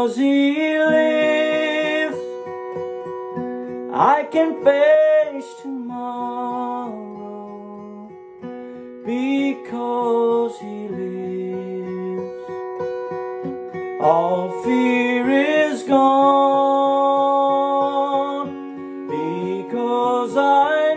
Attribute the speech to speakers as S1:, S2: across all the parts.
S1: Because he lives, I can face tomorrow. Because he lives, all fear is gone. Because I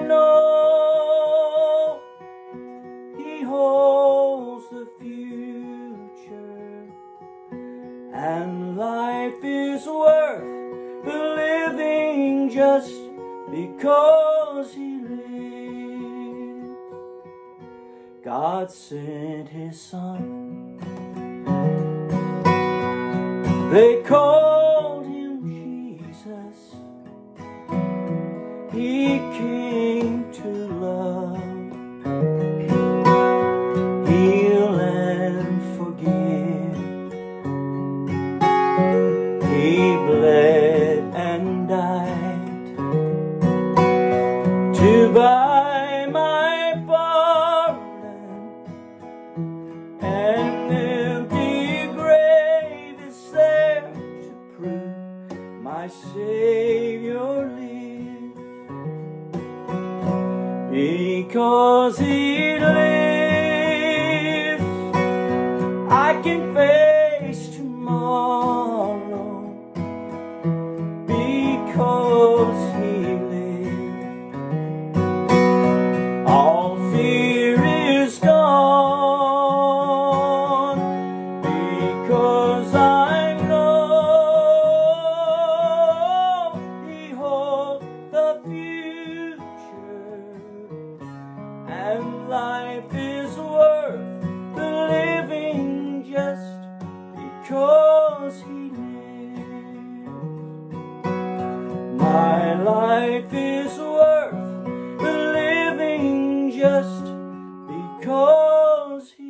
S1: know he holds the future, and life is worth the living just because he lives. God sent his son, they called him Jesus. He came to love, heal and forgive. He bled and died to buy my pardon. An empty grave is there to prove my Savior lives. Because he lives, I can face tomorrow. Because he lives, all fear is gone. Because I know he holds the future, and life is worth the living just because he lives. My life is worth the living just because he